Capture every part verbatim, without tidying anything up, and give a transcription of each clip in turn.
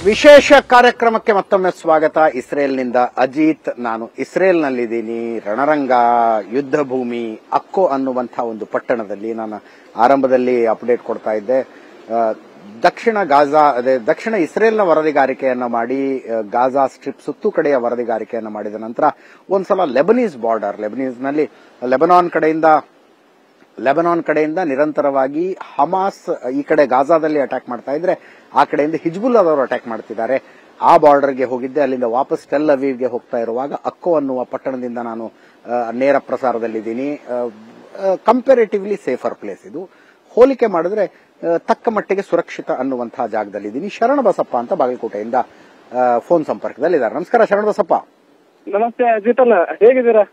ವಿಶೇಷ ಕಾರ್ಯಕ್ರಮಕ್ಕೆ ಮತ್ತೊಮ್ಮೆ ಸ್ವಾಗತ. ಇಸ್ರೇಲ್ನಿಂದ ಅಜಿತ್. ನಾನು ಇಸ್ರೇಲ್ನಲ್ಲಿದ್ದೀನಿ. ರಣರಂಗ, ಯುದ್ಧ ಭೂಮಿ, ಅಕ್ಕೋ ಅನ್ನುವಂತಹ ಒಂದು ಪಟ್ಟಣದಲ್ಲಿ ನಾನು ಆರಂಭದಲ್ಲಿ ಅಪ್ಡೇಟ್ ಕೊಡ್ತಾ ಇದ್ದೆ. ದಕ್ಷಿಣ ಗಾಜಾ ಅದೇ ದಕ್ಷಿಣ ಇಸ್ರೇಲ್ನ ವರದಿಗಾರಿಕೆಯನ್ನ ಮಾಡಿ ಗಾಜಾ ಸ್ಟ್ರಿಪ್ ಸುತ್ತು ಕಡೆಯ ವರದಿಗಾರಿಕೆಯನ್ನ ಮಾಡಿದ ನಂತರ ಒಂದ್ಸಲ ಲೆಬನೀಸ್ ಬಾರ್ಡರ್ ಲೆಬನೀಸ್ನಲ್ಲಿ ಲೆಬನಾನ್ ಕಡೆಯಿಂದ ಲೆಬನಾನ್ ಕಡೆಯಿಂದ ನಿರಂತರವಾಗಿ ಹಮಾಸ್ ಈ ಕಡೆ ಗಾಜಾದಲ್ಲಿ ಅಟ್ಯಾಕ್ ಮಾಡ್ತಾ ಇದ್ರೆ ಆ ಕಡೆಯಿಂದ ಹಿಜ್ಬುಲ್ಲಾದವರು ಅಟ್ಯಾಕ್ ಮಾಡ್ತಿದ್ದಾರೆ. ಆ ಬಾರ್ಡರ್ಗೆ ಹೋಗಿದ್ದೆ. ಅಲ್ಲಿಂದ ವಾಪಸ್ ಟೆಲ್ ಅವೀವ್ಗೆ ಹೋಗ್ತಾ ಇರುವಾಗ ಅಕ್ಕೋ ಅನ್ನುವ ಪಟ್ಟಣದಿಂದ ನಾನು ನೇರ ಪ್ರಸಾರದಲ್ಲಿದ್ದೀನಿ. ಕಂಪೇರೇಟಿವ್ಲಿ ಸೇಫರ್ ಪ್ಲೇಸ್ ಇದು. ಹೋಲಿಕೆ ಮಾಡಿದ್ರೆ ತಕ್ಕ ಮಟ್ಟಿಗೆ ಸುರಕ್ಷಿತ ಅನ್ನುವಂತಹ ಜಾಗದಲ್ಲಿದ್ದೀನಿ. ಶರಣ ಬಸಪ್ಪ ಅಂತ ಬಾಗಲಕೋಟೆಯಿಂದ ಫೋನ್ ಸಂಪರ್ಕದಲ್ಲಿದ್ದಾರೆ. ನಮಸ್ಕಾರ ಶರಣ ಬಸಪ್ಪ. ನಮಸ್ತೆ ಅಜಿತ್ ಅಣ್ಣ, ಹೇಗಿದ್ದೀರಾ?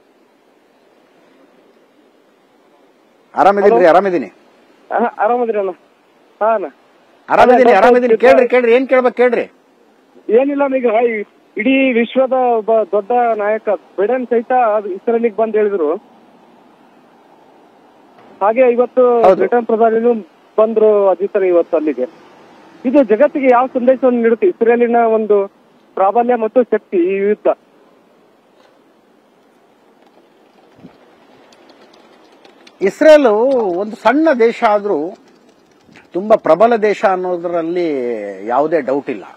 ಆರಾಮಿದ್ದೀನಿ ಆರಾಮಿದ್ದೀನಿ ಆರಾಮದ್ರಿ ಅಣ್ಣ? ಹಾ ಅಣ್ಣ ಆರಾಮಿದ್ದೀನಿ ಆರಾಮಿದ್ದೀನಿ. ಕೇಳ್ರಿ ಕೇಳ್ರಿ ಏನ್ ಕೇಳ್ಬೇಕು ಕೇಳ್ರಿ. ಏನಿಲ್ಲ, ಈಗ ಇಡೀ ವಿಶ್ವದ ಒಬ್ಬ ದೊಡ್ಡ ನಾಯಕ ಬಿಡೆನ್ ಸಹಿತ ಇಸ್ರೇಲಿಗೆ ಬಂದ್ ಹೇಳಿದ್ರು. ಹಾಗೆ ಇವತ್ತು ಬ್ರಿಟನ್ ಪ್ರಧಾನಿನೂ ಬಂದ್ರು ಅಜಿತ್ ಇವತ್ತು ಅಲ್ಲಿಗೆ. ಇದು ಜಗತ್ತಿಗೆ ಯಾವ ಸಂದೇಶವನ್ನು ನೀಡುತ್ತೆ ಇಸ್ರೇಲಿನ ಒಂದು ಪ್ರಾಬಲ್ಯ ಮತ್ತು ಶಕ್ತಿ ಈ ಯುದ್ಧ? ಇಸ್ರೇಲ್ ಒಂದು ಸಣ್ಣ ದೇಶ ಆದ್ರೂ ತುಂಬಾ ಪ್ರಬಲ ದೇಶ ಅನ್ನೋದರಲ್ಲಿ ಯಾವುದೇ ಡೌಟ್ ಇಲ್ಲ.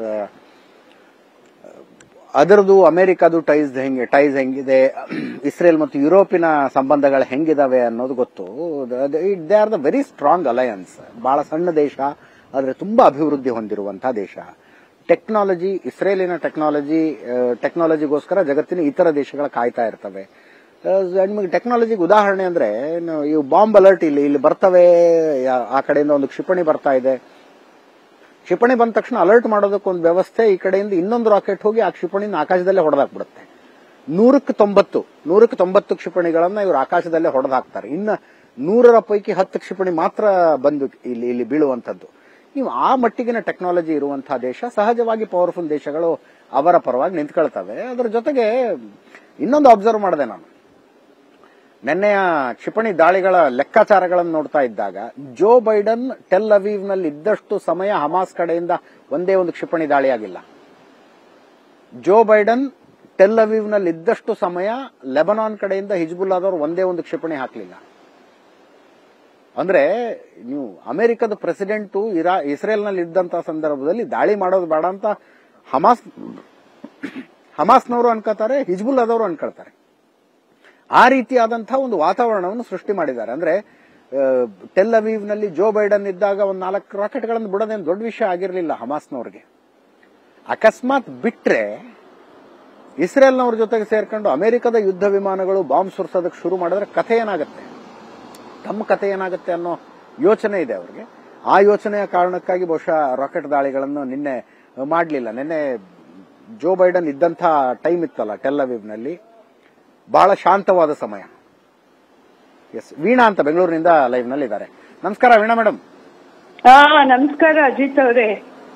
ಅದರದು ಅಮೆರಿಕದು ಟೈಸ್ ಹೆಂಗೆ ಟೈಸ್ ಹೆಂಗಿದೆ, ಇಸ್ರೇಲ್ ಮತ್ತು ಯುರೋಪಿನ ಸಂಬಂಧಗಳು ಹೆಂಗಿದಾವೆ ಅನ್ನೋದು ಗೊತ್ತು. They are the very strong alliance. ಬಹಳ ಸಣ್ಣ ದೇಶ ಆದ್ರೆ ತುಂಬಾ ಅಭಿವೃದ್ಧಿ ಹೊಂದಿರುವಂತಹ ದೇಶ. ಟೆಕ್ನಾಲಜಿ, ಇಸ್ರೇಲಿನ ಟೆಕ್ನಾಲಜಿ ಟೆಕ್ನಾಲಜಿಗೋಸ್ಕರ ಜಗತ್ತಿನ ಇತರ ದೇಶಗಳ ಕಾಯ್ತಾ ಇರ್ತವೆ. ನಿಮಗೆ ಟೆಕ್ನಾಲಜಿಗೆ ಉದಾಹರಣೆ ಅಂದ್ರೆ ಇವು ಬಾಂಬ್ ಅಲರ್ಟ್ ಇಲ್ಲಿ ಇಲ್ಲಿ ಬರ್ತವೆ. ಆ ಕಡೆಯಿಂದ ಒಂದು ಕ್ಷಿಪಣಿ ಬರ್ತಾ ಇದೆ. ಕ್ಷಿಪಣಿ ಬಂದ ತಕ್ಷಣ ಅಲರ್ಟ್ ಮಾಡೋದಕ್ಕೆ ಒಂದು ವ್ಯವಸ್ಥೆ. ಈ ಕಡೆಯಿಂದ ಇನ್ನೊಂದು ರಾಕೆಟ್ ಹೋಗಿ ಆ ಕ್ಷಿಪಣಿನ ಆಕಾಶದಲ್ಲೇ ಹೊಡೆದಾಕ್ಬಿಡುತ್ತೆ. ನೂರಕ್ಕೆ ತೊಂಬತ್ತು ನೂರಕ್ಕೆ ತೊಂಬತ್ತು ಕ್ಷಿಪಣಿಗಳನ್ನ ಇವರು ಆಕಾಶದಲ್ಲೇ ಹೊಡೆದಾಕ್ತಾರೆ. ಇನ್ನು ನೂರರ ಪೈಕಿ ಹತ್ತು ಕ್ಷಿಪಣಿ ಮಾತ್ರ ಬಂದು ಇಲ್ಲಿ ಇಲ್ಲಿ ಬೀಳುವಂತದ್ದು. ನೀವು ಆ ಮಟ್ಟಿಗಿನ ಟೆಕ್ನಾಲಜಿ ಇರುವಂತಹ ದೇಶ. ಸಹಜವಾಗಿ ಪವರ್ಫುಲ್ ದೇಶಗಳು ಅವರ ಪರವಾಗಿ ನಿಂತ್ಕೊಳ್ತವೆ. ಅದರ ಜೊತೆಗೆ ಇನ್ನೊಂದು ಅಬ್ಸರ್ವ್ ಮಾಡಿದೆ ನಾನು. ನಿನ್ನೆಯ ಕ್ಷಿಪಣಿ ದಾಳಿಗಳ ಲೆಕ್ಕಾಚಾರಗಳನ್ನು ನೋಡ್ತಾ ಇದ್ದಾಗ ಜೋ ಬೈಡನ್ ಟೆಲ್ ಅವೀವ್ ನಲ್ಲಿ ಇದ್ದಷ್ಟು ಸಮಯ ಹಮಾಸ್ ಕಡೆಯಿಂದ ಒಂದೇ ಒಂದು ಕ್ಷಿಪಣಿ ದಾಳಿಯಾಗಿಲ್ಲ. ಜೋ ಬೈಡನ್ ಟೆಲ್ ಅವೀವ್ ನಲ್ಲಿ ಇದ್ದಷ್ಟು ಸಮಯ ಲೆಬನಾನ್ ಕಡೆಯಿಂದ ಹಿಜ್ಬುಲ್ಲಾದವರು ಒಂದೇ ಒಂದು ಕ್ಷಿಪಣಿ ಹಾಕಲಿಲ್ಲ. ಅಂದ್ರೆ ನೀವು ಅಮೆರಿಕದ ಪ್ರೆಸಿಡೆಂಟು ಇರಾ ಇಸ್ರೇಲ್ನಲ್ಲಿ ಇದ್ದಂತಹ ಸಂದರ್ಭದಲ್ಲಿ ದಾಳಿ ಮಾಡೋದು ಬೇಡ ಅಂತ ಹಮಾಸ್ ಹಮಾಸ್ನವರು ಅನ್ಕೋತಾರೆ, ಹಿಜ್ಬುಲ್ಲಾದವರು ಅನ್ಕೊಳ್ತಾರೆ. ಆ ರೀತಿಯಾದಂತಹ ಒಂದು ವಾತಾವರಣವನ್ನು ಸೃಷ್ಟಿ ಮಾಡಿದ್ದಾರೆ. ಅಂದ್ರೆ ಟೆಲ್ ಅವೀವ್ ನಲ್ಲಿ ಜೋ ಬೈಡನ್ ಇದ್ದಾಗ ಒಂದು ನಾಲ್ಕು ರಾಕೆಟ್ಗಳನ್ನು ಬಿಡೋದೇನು ದೊಡ್ಡ ವಿಷಯ ಆಗಿರಲಿಲ್ಲ ಹಮಾಸ್ನವ್ರಿಗೆ. ಅಕಸ್ಮಾತ್ ಬಿಟ್ರೆ ಇಸ್ರೇಲ್ನವ್ರ ಜೊತೆಗೆ ಸೇರ್ಕೊಂಡು ಅಮೆರಿಕದ ಯುದ್ಧ ವಿಮಾನಗಳು ಬಾಂಬ್ ಸುರಿಸೋದಕ್ಕೆ ಶುರು ಮಾಡಿದ್ರೆ ಕಥೆ ಏನಾಗುತ್ತೆ, ತಮ್ಮ ಕಥೆ ಏನಾಗುತ್ತೆ ಅನ್ನೋ ಯೋಚನೆ ಇದೆ ಅವರಿಗೆ. ಆ ಯೋಚನೆಯ ಕಾರಣಕ್ಕಾಗಿ ಬಹುಶಃ ರಾಕೆಟ್ ದಾಳಿಗಳನ್ನು ನಿನ್ನೆ ಮಾಡಲಿಲ್ಲ. ನಿನ್ನೆ ಜೋ ಬೈಡನ್ ಇದ್ದಂಥ ಟೈಮ್ ಇತ್ತಲ್ಲ ಟೆಲ್ ಅವೀವ್ ನಲ್ಲಿ, ಬಹಳ ಶಾಂತವಾದ ಸಮಯ. ಎಸ್, ವೀಣಾ ಅಂತ ಬೆಂಗಳೂರಿನಿಂದ ಲೈವ್ ನಲ್ಲಿ ಇದ್ದಾರೆ. ನಮಸ್ಕಾರ ವೀಣಾ ಮೇಡಮ್. ಹಾ ನಮಸ್ಕಾರ ಅಜಿತ್ ಅವರೇ,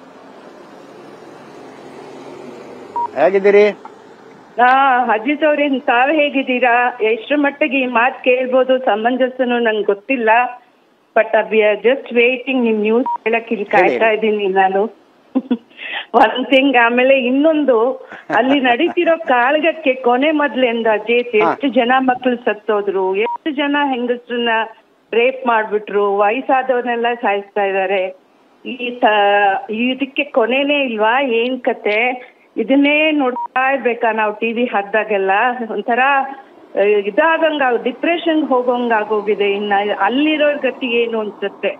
ಹೇಗಿದ್ದೀರಿ? ಹಾ ಅಜಿತ್ ಅವ್ರೆ, ತಾವ್ ಹೇಗಿದ್ದೀರಾ? ಎಷ್ಟರ ಮಟ್ಟಿಗೆ ಈ ಮಾತು ಕೇಳ್ಬೋದು ಸಮಂಜಸನು ನಂಗೆ ಗೊತ್ತಿಲ್ಲ. But we are just waiting ನಿಮ್ ನ್ಯೂಸ್ ಹೇಳಕ್ ಇಲ್ಲಿ ಕಾಯ್ತಾ ಇದ್ದೀನಿ ನಾನು. ಒಂದ್ ಥಿಂಗ್. ಆಮೇಲೆ ಇನ್ನೊಂದು, ಅಲ್ಲಿ ನಡೀತಿರೋ ಕಾಳಗಕ್ಕೆ ಕೊನೆ ಮೊದ್ಲಿಂದ ಅಜಿತ್ ಎಷ್ಟು ಜನ ಮಕ್ಳು ಸತ್ತೋದ್ರು, ಎಷ್ಟು ಜನ ಹೆಂಗಸ್ರನ್ನ ರೇಪ್ ಮಾಡ್ಬಿಟ್ರು, ವಯಸ್ಸಾದವ್ರನ್ನೆಲ್ಲ ಸಾಯಿಸ್ತಾ ಇದಾರೆ. ಈ ಇದಕ್ಕೆ ಕೊನೆನೇ ಇಲ್ವಾ? ಏನ್ ಕತೆ? ಇದನ್ನೇ ನೋಡ್ತಾ ಇರ್ಬೇಕಾ ನಾವು ಟಿವಿ ಹಾಕ್ದಾಗೆಲ್ಲ? ಒಂಥರ ಇದಾಗಂಗ ಡಿಪ್ರೆಷನ್ ಹೋಗೋಂಗ ಆಗೋಗಿದೆ. ಇನ್ನ ಅಲ್ಲಿರೋ ಗತಿ ಏನು ಅನ್ಸುತ್ತೆ.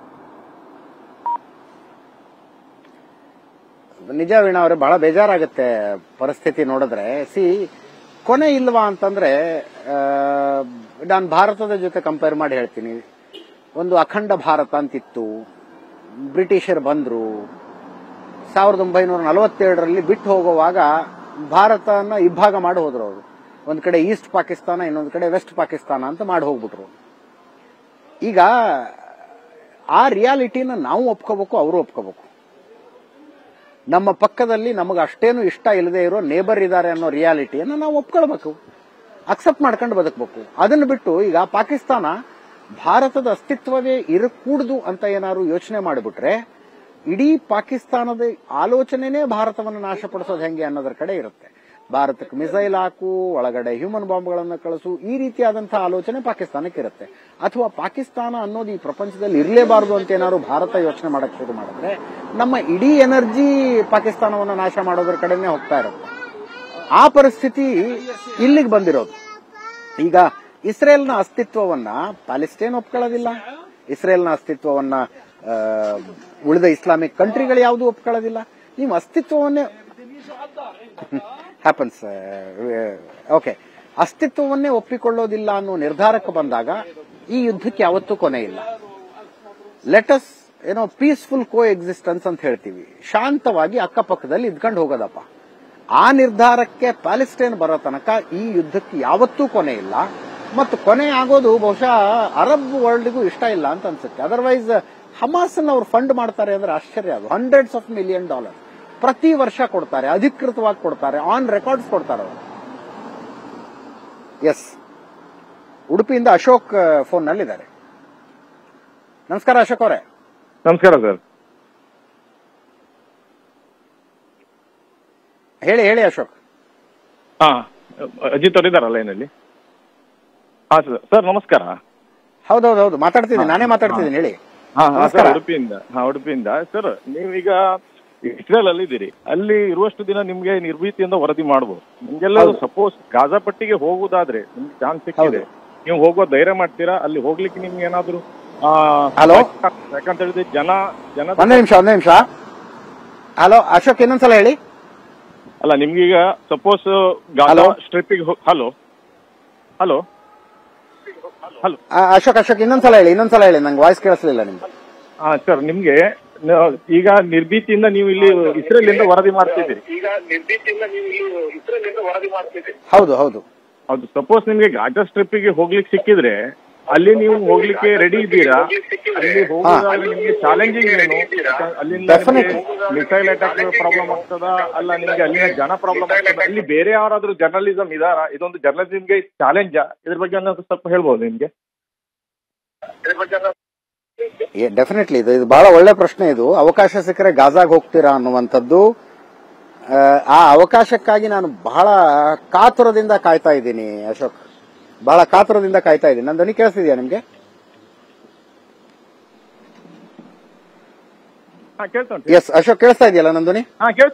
ನಿಜ ವೀಣಾ ಅವರೇ, ಬಹಳ ಬೇಜಾರಾಗುತ್ತೆ ಪರಿಸ್ಥಿತಿ ನೋಡಿದ್ರೆ. ಸಿ, ಕೊನೆ ಇಲ್ವಾ ಅಂತಂದ್ರೆ ನಾನು ಭಾರತದ ಜೊತೆ ಕಂಪೇರ್ ಮಾಡಿ ಹೇಳ್ತೀನಿ. ಒಂದು ಅಖಂಡ ಭಾರತ ಅಂತಿತ್ತು. ಬ್ರಿಟಿಷರು ಬಂದ್ರು ಸಾವಿರದ ಒಂಬೈನೂರ ನಲವತ್ತೇಳರಲ್ಲಿ ಬಿಟ್ಟು ಹೋಗುವಾಗ ಭಾರತನ ಇಬ್ಬಾಗ ಮಾಡಿ ಹೋದ್ರು ಅವರು. ಒಂದ್ ಕಡೆ ಈಸ್ಟ್ ಪಾಕಿಸ್ತಾನ, ಇನ್ನೊಂದು ಕಡೆ ವೆಸ್ಟ್ ಪಾಕಿಸ್ತಾನ ಅಂತ ಮಾಡಿ ಹೋಗ್ಬಿಟ್ರು. ಈಗ ಆ ರಿಯಾಲಿಟಿನ ನಾವು ಒಪ್ಕೋಬೇಕು, ಅವರು ಒಪ್ಕೋಬೇಕು. ನಮ್ಮ ಪಕ್ಕದಲ್ಲಿ ನಮಗೆ ಅಷ್ಟೇನು ಇಷ್ಟ ಇಲ್ಲದೆ ಇರೋ ನೇಬರ್ ಇದ್ದಾರೆ ಅನ್ನೋ ರಿಯಾಲಿಟಿಯನ್ನು ನಾವು ಒಪ್ಕೊಳ್ಬೇಕು, ಅಕ್ಸೆಪ್ಟ್ ಮಾಡ್ಕೊಂಡು ಬದುಕಬೇಕು. ಅದನ್ನು ಬಿಟ್ಟು ಈಗ ಪಾಕಿಸ್ತಾನ ಭಾರತದ ಅಸ್ತಿತ್ವವೇ ಇರಕೂಡದು ಅಂತ ಏನಾದ್ರು ಯೋಚನೆ ಮಾಡಿಬಿಟ್ರೆ ಇಡೀ ಪಾಕಿಸ್ತಾನದ ಆಲೋಚನೆನೇ ಭಾರತವನ್ನು ನಾಶಪಡಿಸೋದು ಹೆಂಗೆ ಅನ್ನೋದ್ರ ಕಡೆ ಇರುತ್ತೆ. ಭಾರತಕ್ಕೆ ಮಿಸೈಲ್ ಹಾಕು, ಒಳಗಡೆ ಹ್ಯೂಮನ್ ಬಾಂಬ್ಗಳನ್ನು ಕಳಿಸು, ಈ ರೀತಿಯಾದಂತಹ ಆಲೋಚನೆ ಪಾಕಿಸ್ತಾನಕ್ಕೆ ಇರುತ್ತೆ. ಅಥವಾ ಪಾಕಿಸ್ತಾನ ಅನ್ನೋದು ಈ ಪ್ರಪಂಚದಲ್ಲಿ ಇರಲೇಬಾರದು ಅಂತ ಏನಾದ್ರು ಭಾರತ ಯೋಚನೆ ಮಾಡಕ್ ಶುರು ಮಾಡಿದ್ರೆ ನಮ್ಮ ಇಡೀ ಎನರ್ಜಿ ಪಾಕಿಸ್ತಾನವನ್ನು ನಾಶ ಮಾಡೋದ್ರ ಕಡೆನೇ ಹೋಗ್ತಾ ಇರುತ್ತೆ. ಆ ಪರಿಸ್ಥಿತಿ ಇಲ್ಲಿಗೆ ಬಂದಿರೋದು. ಈಗ ಇಸ್ರೇಲ್ನ ಅಸ್ತಿತ್ವವನ್ನ ಪ್ಯಾಲೆಸ್ಟೈನ್ ಒಪ್ಕೊಳ್ಳೋದಿಲ್ಲ, ಇಸ್ರೇಲ್ನ ಅಸ್ತಿತ್ವವನ್ನ ಉಳಿದ ಇಸ್ಲಾಮಿಕ್ ಕಂಟ್ರಿಗಳು ಯಾವುದು ಒಪ್ಕೊಳ್ಳೋದಿಲ್ಲ. ನೀವು ಅಸ್ತಿತ್ವವನ್ನೇ ಹ್ಯಾಪನ್ಸ್ ಓಕೆ ಅಸ್ತಿತ್ವವನ್ನೇ ಒಪ್ಪಿಕೊಳ್ಳೋದಿಲ್ಲ ಅನ್ನೋ ನಿರ್ಧಾರಕ್ಕೆ ಬಂದಾಗ ಈ ಯುದ್ಧಕ್ಕೆ ಯಾವತ್ತೂ ಕೊನೆ ಇಲ್ಲ. ಲೆಟಸ್ ಏನೋ ಪೀಸ್ಫುಲ್ ಕೋ ಎಕ್ಸಿಸ್ಟೆನ್ಸ್ ಅಂತ ಹೇಳ್ತೀವಿ, ಶಾಂತವಾಗಿ ಅಕ್ಕಪಕ್ಕದಲ್ಲಿ ಇದ್ಕೊಂಡು ಹೋಗೋದಪ್ಪ. ಆ ನಿರ್ಧಾರಕ್ಕೆ ಪ್ಯಾಲೆಸ್ಟೈನ್ ಬರೋ ತನಕ ಈ ಯುದ್ಧಕ್ಕೆ ಯಾವತ್ತೂ ಕೊನೆ ಇಲ್ಲ. ಮತ್ತು ಕೊನೆ ಆಗೋದು ಬಹುಶಃ ಅರಬ್ ವರ್ಲ್ಡ್ಗೂ ಇಷ್ಟ ಇಲ್ಲ ಅಂತ ಅನ್ಸುತ್ತೆ. ಅದರ್ವೈಸ್ ಹಮಾಸ್ ಅನ್ನು ಅವ್ರು ಫಂಡ್ ಮಾಡ್ತಾರೆ ಅಂದ್ರೆ ಆಶ್ಚರ್ಯ. ಅದು ಹಂಡ್ರೆಡ್ಸ್ ಆಫ್ ಮಿಲಿಯನ್ ಡಾಲರ್ ಪ್ರತಿ ವರ್ಷ ಕೊಡ್ತಾರೆ, ಅಧಿಕೃತವಾಗಿ ಕೊಡ್ತಾರೆ, ಆನ್ ರೆಕಾರ್ಡ್ಸ್ ಕೊಡ್ತಾರೆ ಅವರು. ಎಸ್, ಉಡುಪಿಯಿಂದ ಅಶೋಕ್ ಫೋನ್ ನಲ್ಲಿದ್ದಾರೆ. ನಮಸ್ಕಾರ ಅಶೋಕ್ ಅವರೇ. ನಮಸ್ಕಾರ ಸರ್. ಹೇಳಿ ಹೇಳಿ ಅಶೋಕ್. ಹಾ, ಅಜಿತ್ ಅವರು ಇದ್ದಾರಾ ಲೈನಲ್ಲಿ? ಹಾ ಸರ್, ನಮಸ್ಕಾರ. ಹೌದೌದು ಹೌದು, ಮಾತಾಡ್ತಿದ್ದೀನಿ, ನಾನೇ ಮಾತಾಡ್ತಿದ್ದೀನಿ, ಹೇಳಿ. ಹಾ ಸರ್, ಉಡುಪಿಯಿಂದ. ಹಾ ಉಡುಪಿಯಿಂದ ಸರ್. ನೀವೀಗ ಇಸ್ರೇಲ್ ಅಲ್ಲಿ ಇದ್ದೀರಿ, ಅಲ್ಲಿ ಇರುವಷ್ಟು ದಿನ ನಿಮ್ಗೆ ನಿರ್ಭೀತಿಯಿಂದ ವರದಿ ಮಾಡಬಹುದು. ನಿಮ್ಗೆಲ್ಲ ಸಪೋಸ್ ಗಾಜಾ ಪಟ್ಟಿಗೆ ಹೋಗುದಾದ್ರೆ ನಿಮ್ಗೆ ಚಾನ್ಸ್ ಸಿಕ್ಕಿದೆ, ನೀವು ಹೋಗೋ ಧೈರ್ಯ ಮಾಡ್ತೀರಾ? ಅಲ್ಲಿ ಹೋಗ್ಲಿಕ್ಕೆ ನಿಮ್ಗೆ ಏನಾದ್ರು ಹಲೋ, ಯಾಕಂತ ಹೇಳಿದ್ರೆ ಜನ ಜನ ಒಂದೇ ನಿಮಿಷ ಒಂದೇ ನಿಮಿಷ ಹಲೋ ಅಶೋಕ್, ಇನ್ನೊಂದ್ಸಲ ಹೇಳಿ. ಅಲ್ಲ, ನಿಮ್ಗೀಗ ಸಪೋಸ್ ಗಾಜಾ ಸ್ಟ್ರಿಪ್ಪಿಗೆ hello hello hello Ashok Ashok ಇನ್ನೊಂದ್ಸಲ ಹೇಳಿ, ಇನ್ನೊಂದ್ಸಲ ಹೇಳಿ, ನಂಗೆ ವಾಯ್ಸ್ ಕೇಳಿಸ್ಲಿಲ್ಲ ನಿಮ್ಗೆ. ಹಾ ಸರ್, ನಿಮ್ಗೆ ಈಗ ನಿರ್ಭೀತಿಯಿಂದ ನೀವು ಇಲ್ಲಿ ಇಸ್ರೇಲ್ ಇಂದ ವರದಿ ಮಾಡ್ತಿದ್ದೀರಿ. ಈಗ ನಿರ್ಭೀತಿಯಿಂದ ನೀವು ಇಲ್ಲಿ ಇಸ್ರೇಲ್ ಇಂದ ವರದಿ ಮಾಡ್ತಿದ್ದೀರಿ. ಹೌದು ಹೌದು ಹೌದು. ಸಪೋಸ್ ನಿಮ್ಗೆ ಗಾಜಾ ಸ್ಟ್ರಿಪ್ಪಿಗೆ ಹೋಗ್ಲಿಕ್ಕೆ ಸಿಕ್ಕಿದ್ರೆ ಅಲ್ಲಿ ನೀವು ಹೋಗ್ಲಿಕ್ಕೆ ರೆಡಿ ಇದ್ದೀರಾ? ಅಲ್ಲಿ ಹೋಗೋದಾದ್ರೆ ನಿಮ್ಗೆ ಚಾಲೆಂಜಿಂಗ್ ಏನು? ಅಲ್ಲಿಂದ ಮಿಸೈಲ್ ಅಟ್ಯಾಕ್ ಪ್ರಾಬ್ಲಮ್ ಆಗ್ತದ, ಅಲ್ಲ ನಿಮ್ಗೆ ಅಲ್ಲಿನ ಜನ ಪ್ರಾಬ್ಲಮ್ ಆಗ್ತದ? ಅಲ್ಲಿ ಬೇರೆ ಯಾರಾದ್ರೂ ಜರ್ನಲಿಸಂ ಇದಾರ? ಇದೊಂದು ಜರ್ನಲಿಸಂಗೆ ಚಾಲೆಂಜ್, ಇದ್ರ ಬಗ್ಗೆ ಸ್ವಲ್ಪ ಹೇಳ್ಬೋದು ನಿಮ್ಗೆ? ಡೆಫಿನೆಟ್ಲಿ ಇದು ಇದು ಬಹಳ ಒಳ್ಳೆ ಪ್ರಶ್ನೆ. ಇದು ಅವಕಾಶ ಸಿಕ್ಕರೆ ಗಾಜಾಗ್ ಹೋಗ್ತೀರಾ ಅನ್ನುವಂಥದ್ದು. ಆ ಅವಕಾಶಕ್ಕಾಗಿ ನಾನು ಬಹಳ ಕಾತುರದಿಂದ ಕಾಯ್ತಾ ಇದ್ದೀನಿ ಅಶೋಕ್, ಬಹಳ ಕಾತುರದಿಂದ ಕಾಯ್ತಾ ಇದ್ದೀನಿ. ನನ್ನ ಧ್ವನಿ ಕೇಳಿಸ್ತಿದ್ಯಾ ನಿಮ್ಗೆ? ಎಸ್ ಅಶೋಕ್, ಕೇಳಿಸ್ತಾ ಇದೆಯಲ್ಲ ನನ್ನ ಧ್ವನಿ?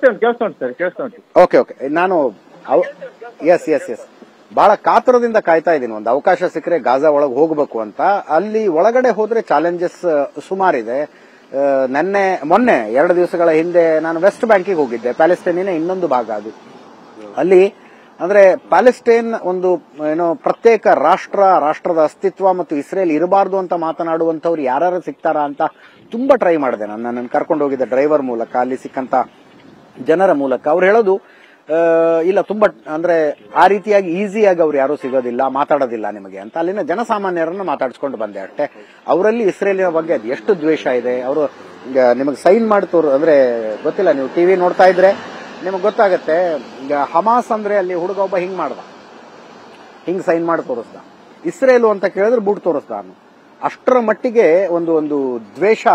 ಓಕೆ ಓಕೆ, ನಾನು ಎಸ್ ಎಸ್ ಎಸ್ ಬಹಳ ಕಾತುರದಿಂದ ಕಾಯ್ತಾ ಇದ್ದೀನಿ. ಒಂದು ಅವಕಾಶ ಸಿಕ್ಕರೆ ಗಾಜಾ ಒಳಗೆ ಹೋಗಬೇಕು ಅಂತ. ಅಲ್ಲಿ ಒಳಗಡೆ ಹೋದ್ರೆ ಚಾಲೆಂಜಸ್ ಸುಮಾರಿದೆ. ನೆನ್ನೆ ಮೊನ್ನೆ ಎರಡು ದಿವಸಗಳ ಹಿಂದೆ ನಾನು ವೆಸ್ಟ್ ಬ್ಯಾಂಕಿಗೆ ಹೋಗಿದ್ದೆ, ಪ್ಯಾಲೆಸ್ಟೈನಿನ ಇನ್ನೊಂದು ಭಾಗ ಅದು. ಅಲ್ಲಿ ಅಂದ್ರೆ ಪ್ಯಾಲೆಸ್ಟೈನ್ ಒಂದು ಏನೋ ಪ್ರತ್ಯೇಕ ರಾಷ್ಟ್ರ, ರಾಷ್ಟ್ರದ ಅಸ್ತಿತ್ವ ಮತ್ತು ಇಸ್ರೇಲ್ ಇರಬಾರ್ದು ಅಂತ ಮಾತನಾಡುವಂತವ್ರು ಯಾರು ಸಿಗ್ತಾರಾ ಅಂತ ತುಂಬಾ ಟ್ರೈ ಮಾಡಿದೆ ನಾನು. ನನ್ನ ಕರ್ಕೊಂಡು ಹೋಗಿದ್ದ ಡ್ರೈವರ್ ಮೂಲಕ, ಅಲ್ಲಿ ಸಿಕ್ಕಂತ ಜನರ ಮೂಲಕ. ಅವ್ರು ಹೇಳೋದು ಇಲ್ಲ, ತುಂಬಾ ಅಂದ್ರೆ ಆ ರೀತಿಯಾಗಿ ಈಸಿಯಾಗಿ ಅವ್ರು ಯಾರು ಸಿಗೋದಿಲ್ಲ, ಮಾತಾಡೋದಿಲ್ಲ ನಿಮಗೆ ಅಂತ. ಅಲ್ಲಿನ ಜನಸಾಮಾನ್ಯರನ್ನ ಮಾತಾಡಿಸ್ಕೊಂಡು ಬಂದೆ ಅಷ್ಟೇ. ಅವರಲ್ಲಿ ಇಸ್ರೇಲಿನ ಬಗ್ಗೆ ಅದು ಎಷ್ಟು ದ್ವೇಷ ಇದೆ. ಅವರು ನಿಮಗೆ ಸೈನ್ ಮಾಡಿ ತೋರು ಅಂದ್ರೆ ಗೊತ್ತಿಲ್ಲ, ನೀವು ಟಿವಿ ನೋಡ್ತಾ ಇದ್ರೆ ನಿಮಗೆ ಗೊತ್ತಾಗತ್ತೆ. ಈಗ ಹಮಾಸ್ ಅಂದ್ರೆ ಅಲ್ಲಿ ಹುಡುಗ ಒಬ್ಬ ಹಿಂಗ್ ಮಾಡ್ದ, ಹಿಂಗ್ ಸೈನ್ ಮಾಡಿ ತೋರಿಸ್ದ. ಇಸ್ರೇಲು ಅಂತ ಕೇಳಿದ್ರೆ ಬುಡ್ ತೋರಿಸ್ದ. ಅಷ್ಟರ ಮಟ್ಟಿಗೆ ಒಂದು ಒಂದು ದ್ವೇಷ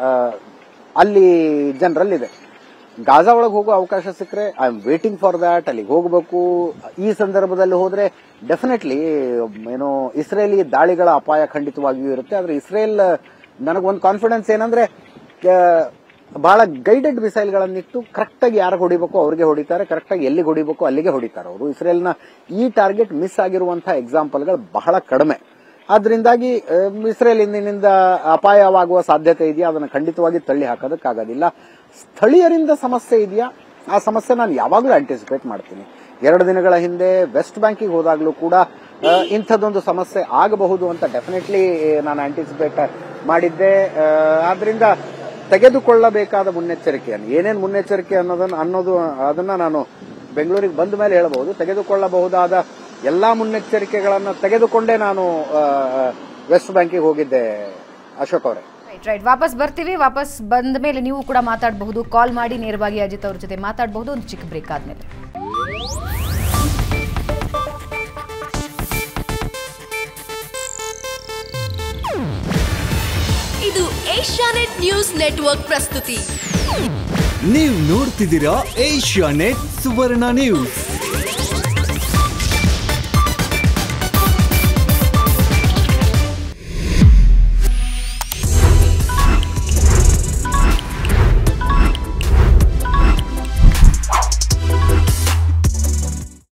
ಅಲ್ಲಿ ಜನರಲ್ಲಿದೆ. ಗಾಜಾ ಒಳಗೆ ಹೋಗೋ ಅವಕಾಶ ಸಿಕ್ಕರೆ I am waiting for that, ಅಲ್ಲಿಗೆ ಹೋಗಬೇಕು. ಈ ಸಂದರ್ಭದಲ್ಲಿ ಹೋದ್ರೆ ಡೆಫಿನೆಟ್ಲಿ ಏನೋ ಇಸ್ರೇಲಿ ದಾಳಿಗಳ ಅಪಾಯ ಖಂಡಿತವಾಗಿಯೂ ಇರುತ್ತೆ. ಆದ್ರೆ ಇಸ್ರೇಲ್ ನನಗೊಂದು ಕಾನ್ಫಿಡೆನ್ಸ್ ಏನಂದ್ರೆ ಬಹಳ ಗೈಡೆಡ್ ಮಿಸೈಲ್ಗಳನ್ನಿಟ್ಟು ಕರೆಕ್ಟಾಗಿ ಯಾರಿಗೆ ಹೊಡಿಬೇಕು ಅವ್ರಿಗೆ ಹೊಡಿತಾರೆ, ಕರೆಕ್ಟಾಗಿ ಎಲ್ಲಿಗೆ ಹೊಡಿಬೇಕು ಅಲ್ಲಿಗೆ ಹೊಡಿತಾರೆ ಅವರು. ಇಸ್ರೇಲ್ನ ಈ ಟಾರ್ಗೆಟ್ ಮಿಸ್ ಆಗಿರುವಂತಹ ಎಕ್ಸಾಂಪಲ್ಗಳು ಬಹಳ ಕಡಿಮೆ. ಆದ್ರಿಂದಾಗಿ ಇಸ್ರೇಲ್ ಇಂದಿನಿಂದ ಅಪಾಯವಾಗುವ ಸಾಧ್ಯತೆ ಇದೆಯಾ, ಅದನ್ನು ಖಂಡಿತವಾಗಿ ತಳ್ಳಿ ಹಾಕೋದಕ್ಕಾಗೋದಿಲ್ಲ. ಸ್ಥಳೀಯರಿಂದ ಸಮಸ್ಯೆ ಇದೆಯಾ, ಆ ಸಮಸ್ಯೆ ನಾನು ಯಾವಾಗಲೂ ಆಂಟಿಸಿಪೇಟ್ ಮಾಡ್ತೀನಿ. ಎರಡು ದಿನಗಳ ಹಿಂದೆ ವೆಸ್ಟ್ ಬ್ಯಾಂಕಿಗೆ ಹೋದಾಗಲೂ ಕೂಡ ಇಂಥದ್ದೊಂದು ಸಮಸ್ಯೆ ಆಗಬಹುದು ಅಂತ ಡೆಫಿನೆಟ್ಲಿ ನಾನು ಆಂಟಿಸಿಪೇಟ್ ಮಾಡಿದ್ದೆ. ಆದ್ರಿಂದ ತೆಗೆದುಕೊಳ್ಳಬೇಕಾದ ಮುನ್ನೆಚ್ಚರಿಕೆಯನ್ನು, ಏನೇನು ಮುನ್ನೆಚ್ಚರಿಕೆ ಅನ್ನೋದನ್ನ ಅನ್ನೋದು ಅದನ್ನ ನಾನು ಬೆಂಗಳೂರಿಗೆ ಬಂದ ಮೇಲೆ ಹೇಳಬಹುದು. ತೆಗೆದುಕೊಳ್ಳಬಹುದಾದ ಎಲ್ಲಾ ಮುನ್ನೆಚ್ಚರಿಕೆಗಳನ್ನು ತೆಗೆದುಕೊಂಡೇ ನಾನು ವೆಸ್ಟ್ ಬ್ಯಾಂಕಿಗೆ ಹೋಗಿದ್ದೆ ಅಶೋಕ್ ಅವರೇ. ರೈಟ್ ರೈಟ್ ವಾಪಸ್ ಬರ್ತೀವಿ. ವಾಪಸ್ ಬಂದ ಮೇಲೆ ನೀವು ಕೂಡ ಮಾತಾಡಬಹುದು, ಕಾಲ್ ಮಾಡಿ ನೇರವಾಗಿ ಅಜಿತ್ ಅವ್ರ ಜೊತೆ ಮಾತಾಡಬಹುದು. ಒಂದು ಚಿಕ್ಕ ಬ್ರೇಕ್ ಆದ್ಮೇಲೆ ಇದು ಏಷ್ಯಾನೆಟ್ ಏಷ್ಯಾನೆಟ್ ನ್ಯೂಸ್ ನೆಟ್ವರ್ಕ್ ಪ್ರಸ್ತುತಿ. ನೀವು ನೋಡ್ತಿದ್ದೀರಾ ಏಷ್ಯಾನೆಟ್ ಸುವರ್ಣ ನ್ಯೂಸ್.